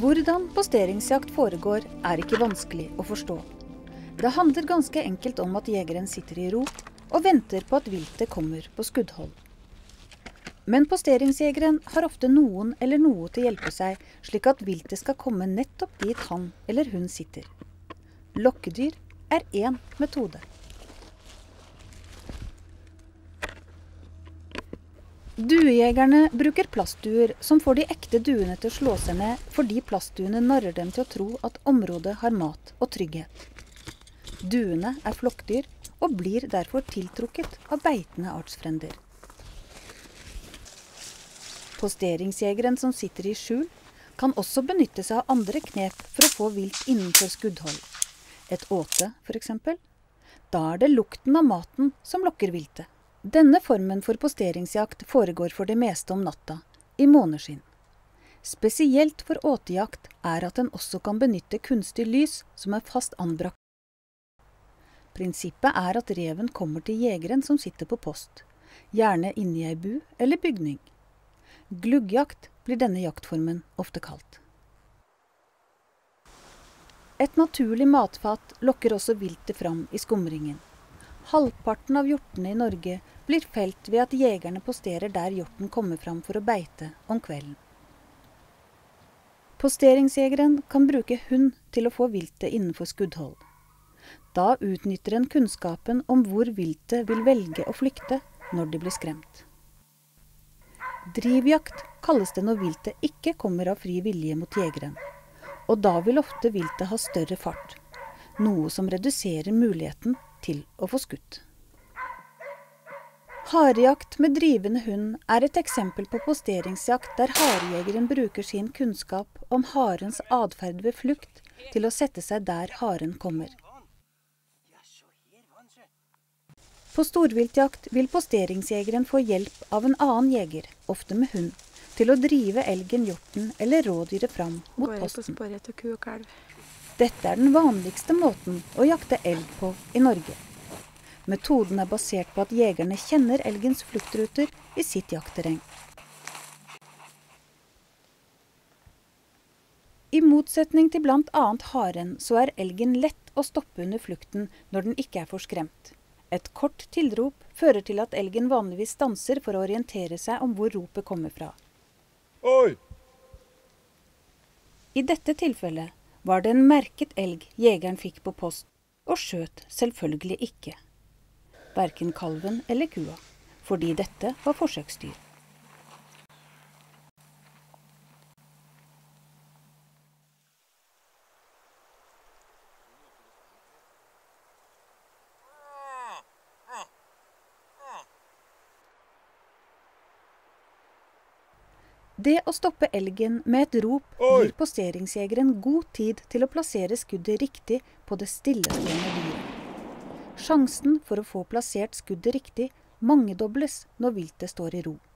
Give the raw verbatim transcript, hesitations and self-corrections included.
Hvordan posteringsjakt foregår er ikke vanskelig å forstå. Det handler ganske enkelt om at jegeren sitter i ro og venter på at viltet kommer på skuddhold. Men posteringsjegeren har ofte noen eller noe til å hjelpe seg, slik at viltet skal komme nettopp dit han eller hun sitter. Lokkedyr er én metode. Duejegerne bruker plastduer som får de ekte duene til å slå seg ned, fordi plastduene narrer dem til å tro at området har mat og trygghet. Duene er flokkdyr og blir derfor tiltrukket av beitende artsfrender. Posteringsjegeren som sitter i skjul kan også benytte seg av andre knep for å få vilt innenfor skuddhold. Et åte, for eksempel. Da er det lukten av maten som lokker viltet. Denne formen for posteringsjakt foregår for det meste om natta, i måneskinn. Spesielt for åtejakt er at den også kan benytte kunstig lys som er fast anbrakt. Prinsippet er at reven kommer til jegeren som sitter på post, gjerne inni ei bu eller bygning. Gluggjakt blir denne jaktformen ofte kalt. Et naturlig matfat lokker også viltet fram i skumringen. Halvparten av hjortene i Norge blir felt ved at jegerne posterer der hjorten kommer fram for å beite om kvelden. Posteringsjegeren kan bruke hund til å få viltet innenfor skuddhold. Da utnytter en kunnskapen om hvor viltet vil velge å flykte når de blir skremt. Drivjakt kalles det når viltet ikke kommer av fri vilje mot jegeren, og da vil ofte viltet ha større fart, noe som reduserer muligheten til å få skutt. Harejakt med drivende hund er et eksempel på posteringsjakt der harejegeren bruker sin kunnskap om harens adferd ved flukt til å sette seg der haren kommer. På storviltjakt vil posteringsjegeren få hjelp av en annen jeger, ofte med hund, til å drive elgen, hjorten eller rådyret fram mot posten. Dette er den vanligste måten å jakte elg på i Norge. Metoden er basert på at jegerne kjenner elgens fluktruter i sitt jaktterreng. I motsetning til blant annet haren, så er elgen lett å stoppe under flukten når den ikke er for skremt. Et kort tilrop fører til at elgen vanligvis stanser for å orientere seg om hvor ropet kommer fra. Oi! I dette tilfellet var det en merket elg jegeren fikk på post, og skjøt selvfølgelig ikke. Hverken kalven eller kua, fordi dette var forsøksdyr. Det å stoppe elgen med et rop gir posteringsjegeren god tid til å plassere skuddet riktig på det stillestående dyret. Sjansen for å få plassert skuddet riktig mangedobles når viltet står i ro.